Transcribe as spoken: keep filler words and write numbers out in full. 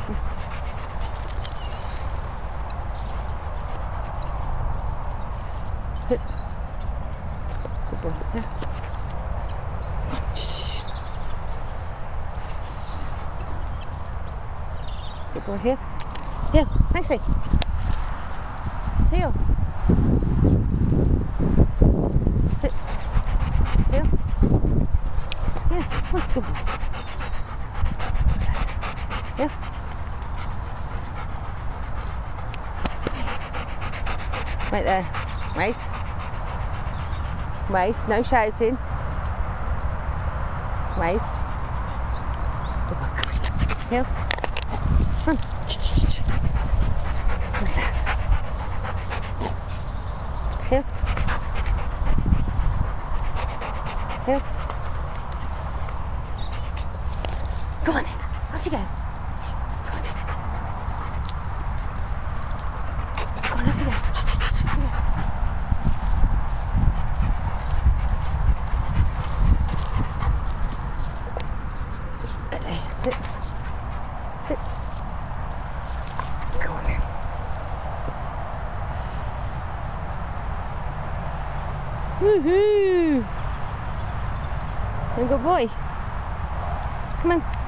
Good boy. Yeah. Good boy. Here. Here. Banksy. Heel. Sit. Heel. Yeah. Come on. Good boy. Yeah. Right there. Wait. Wait. No shouting. Wait. Good boy. Come on. Heel. Come on. Look at that. Heel. Heel. Come on then. Off you go. Come on then. Come on, off you go. Ready. Sit. Sit. Go on then. Woohoo! You're a good boy. Come on.